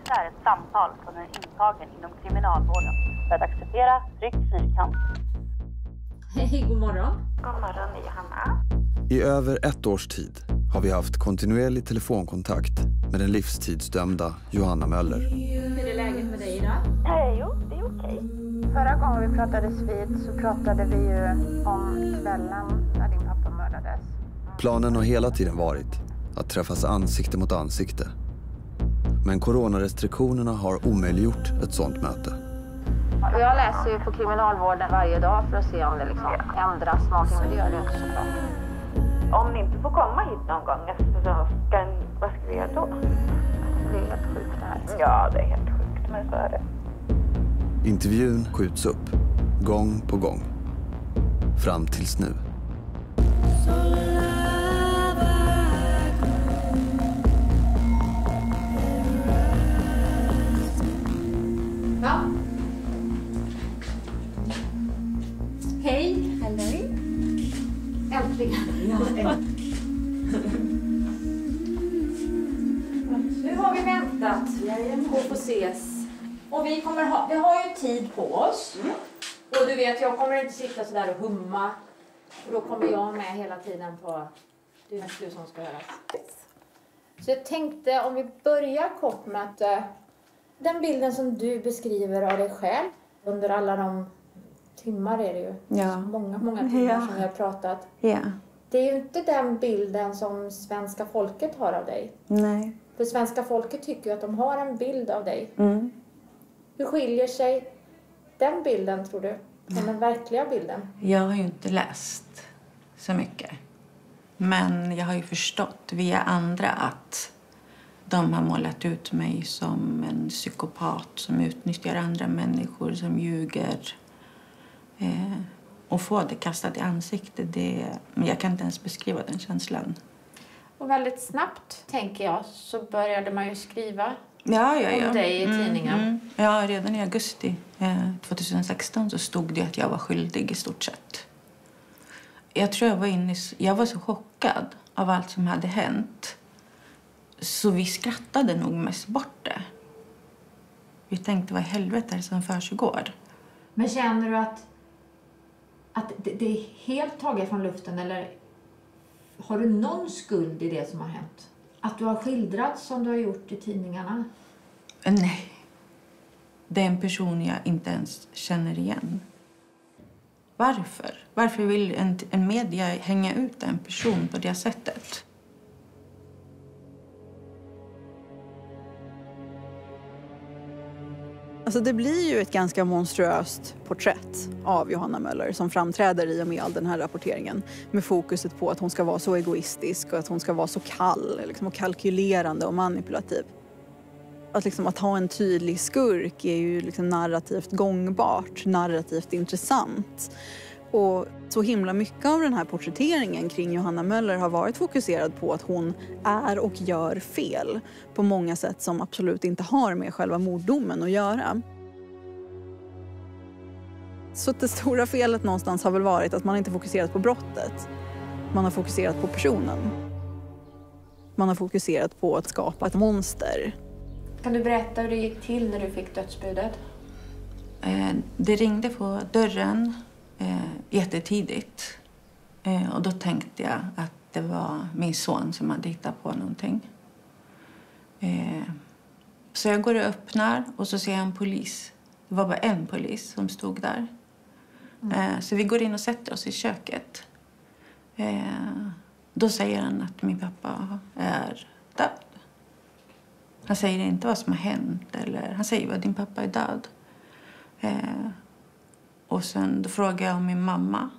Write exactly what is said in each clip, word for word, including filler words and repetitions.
är ett samtal från en intagen inom kriminalvården för att acceptera tryck fyrkant. Hej, god morgon. God morgon, Johanna. I över ett års tid har vi haft kontinuerlig telefonkontakt med den livstidsdömda Johanna Möller. Hur är läget med dig idag? Eh, jo, det är okej. Förra gången vi pratades vid så pratade vi ju om kvällen när din pappa mördades. Planen har hela tiden varit att träffas ansikte mot ansikte. Men coronarestriktionerna har omöjliggjort ett sådant möte. Jag läser ju på kriminalvården varje dag för att se om det liksom ändras någonting, men det gör det inte så bra. Om ni inte får komma hit någon gång så ska ni, vad ska vi göra då? Det är helt sjukt det här. Ja, det är helt sjukt, men så är det. Intervjun skjuts upp, gång på gång. Fram tills nu. Ja. Hej. Hej. Äntligen. Nu har vi väntat på att få ses. Och vi, kommer ha, vi har ju tid på oss. Mm. Och du vet, jag kommer inte sitta så där och humma. Och då kommer jag med hela tiden på... Det är du som ska höras. Så jag tänkte, om vi börjar kort med att... Uh, den bilden som du beskriver av dig själv. Under alla de timmar är det ju. Ja. Många, många timmar ja. som vi har pratat. Ja. Det är ju inte den bilden som svenska folket har av dig. Nej. För svenska folket tycker ju att de har en bild av dig. Mm. Hur skiljer sig den bilden, tror du, från den verkliga bilden? Jag har ju inte läst så mycket. Men jag har ju förstått via andra att de har målat ut mig som en psykopat som utnyttjar andra människor, som ljuger. Eh, och få det kastat i ansiktet, det, men jag kan inte ens beskriva den känslan. Och väldigt snabbt, tänker jag, så började man ju skriva ja, ja, ja. om dig i mm, tidningen. Mm. Ja, redan i augusti eh, tjugohundrasexton så stod det att jag var skyldig i stort sett. Jag tror jag var inne i, jag var så chockad av allt som hade hänt. Så vi skrattade nog mest bort det. Vi tänkte, vad i helvete är det som försiggår? Men känner du att, att det, det är helt taget från luften, eller har du någon skuld i det som har hänt? Att du har skildrats som du har gjort i tidningarna? Nej. Det är en person jag inte ens känner igen. Varför? Varför vill en, en media hänga ut en person på det sättet? Alltså det blir ju ett ganska monstruöst porträtt av Johanna Möller som framträder i och med all den här rapporteringen. Med fokuset på att hon ska vara så egoistisk och att hon ska vara så kall liksom, och kalkylerande och manipulativ. Att, liksom, att ha en tydlig skurk är ju liksom narrativt gångbart, narrativt intressant. Och så himla mycket av den här porträtteringen kring Johanna Möller har varit fokuserad på att hon är och gör fel på många sätt som absolut inte har med själva morddomen att göra. Så det stora felet någonstans har väl varit att man inte fokuserat på brottet. Man har fokuserat på personen. Man har fokuserat på att skapa ett monster. Kan du berätta hur det gick till när du fick dödsbudet? Eh, det ringde på dörren. Eh, jättetidigt. Eh, och då tänkte jag att det var min son som hade hittat på någonting. Eh, så jag går och öppnar och så ser jag en polis. Det var bara en polis som stod där. Mm. Eh, så vi går in och sätter oss i köket. Eh, då säger han att min pappa är död. Han säger inte vad som har hänt. Eller, han säger att din pappa är död. Eh, Och sen då frågade jag om min mamma.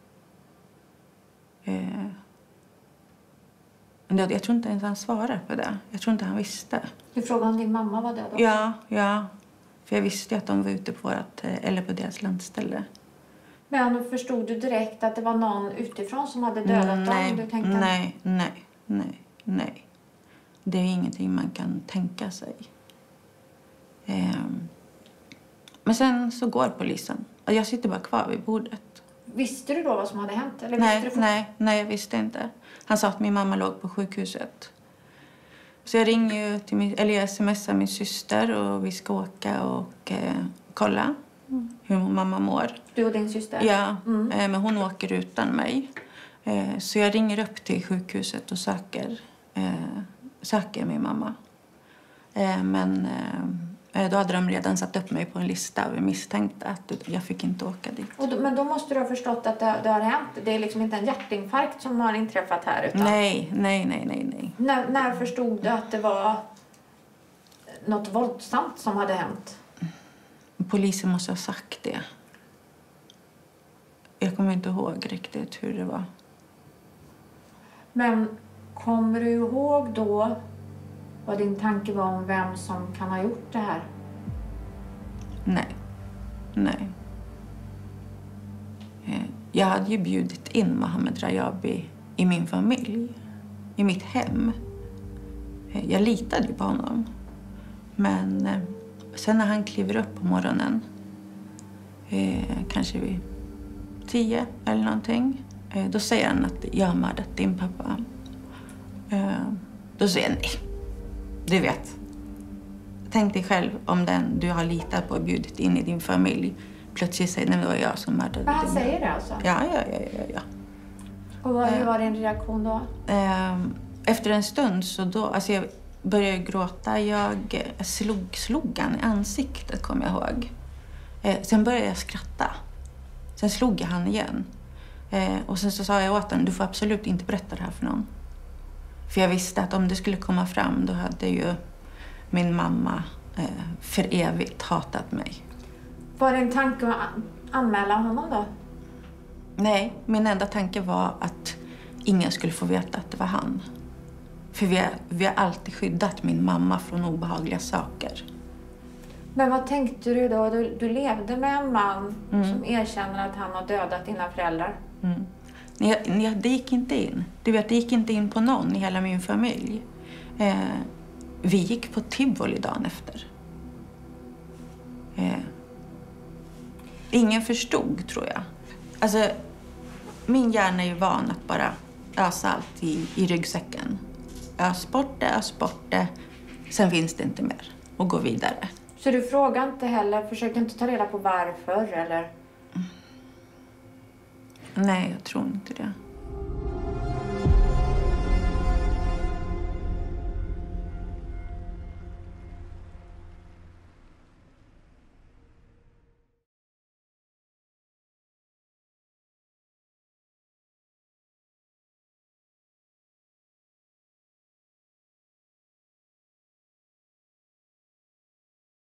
Eh, men jag, jag tror inte ens han svarade på det. Jag tror inte han visste. Du frågade om din mamma var död också? Ja, ja. För jag visste att de var ute på, vårat, eller på deras landställe. Men förstod du direkt att det var någon utifrån som hade dödat nej, dem? Du tänkte... Nej, nej, nej, nej. Det är ingenting man kan tänka sig. Eh, men sen så går polisen. Jag sitter bara kvar vid bordet. Visste du då vad som hade hänt? Eller nej, visste du för... nej, nej, jag visste inte. Han sa att min mamma låg på sjukhuset. Så jag ringer ju till min, eller jag smsar min syster och vi ska åka och eh, kolla hur mamma mår. Du och din syster? Ja, Mm. eh, men hon åker utan mig. Eh, så jag ringer upp till sjukhuset och söker, eh, söker min mamma. Eh, men eh, då hade de redan satt upp mig på en lista över misstänkta att jag fick inte åka dit. Och då, men då måste du ha förstått att det, det har hänt. Det är liksom inte en hjärtinfarkt som har inträffat här. Utan Nej, nej, nej, nej, nej. När, när förstod du att det var något våldsamt som hade hänt? Polisen måste ha sagt det. Jag kommer inte ihåg riktigt hur det var. Men kommer du ihåg då vad din tanke var om vem som kan ha gjort det här? Nej. Nej. Eh, Jag hade ju bjudit in Mohammed Rajabi i min familj. I mitt hem. Eh, Jag litade ju på honom. Men eh, sen när han kliver upp på morgonen. Eh, kanske vid tio eller någonting. Eh, då säger han att jag har mördat din pappa. Eh, då säger jag nej. Du vet. Tänk dig själv om den du har litat på och bjudit in i din familj plötsligt säger nej, det var jag som mördade Men han din säger det alltså? Ja, ja, ja, ja, ja. Och vad, hur var din reaktion då? Eh, Efter en stund så då, alltså jag började gråta. Jag slog, slog han i ansiktet, kommer jag ihåg. Eh, sen började jag skratta. Sen slog jag han igen. Eh, och sen så sa jag åt honom, du får absolut inte berätta det här för någon. För jag visste att om det skulle komma fram, då hade ju min mamma eh, för evigt hatat mig. Var din tanke att an- anmäla honom då? Nej, min enda tanke var att ingen skulle få veta att det var han. För vi har, vi har alltid skyddat min mamma från obehagliga saker. Men vad tänkte du då? Du, du levde med en man Mm. som erkänner att han har dödat dina föräldrar. Mm. Nej, nej, det gick inte in. Du vet, det gick inte in på någon i hela min familj. Eh, vi gick på tivoli dagen efter. Eh, ingen förstod, tror jag. Alltså, min hjärna är ju van att bara ösa allt i, i ryggsäcken. Ös bort det, ös bort det. Sen finns det inte mer. Och gå vidare. Så du frågade inte heller, försökte inte ta reda på varför eller? Nej, jag tror inte det.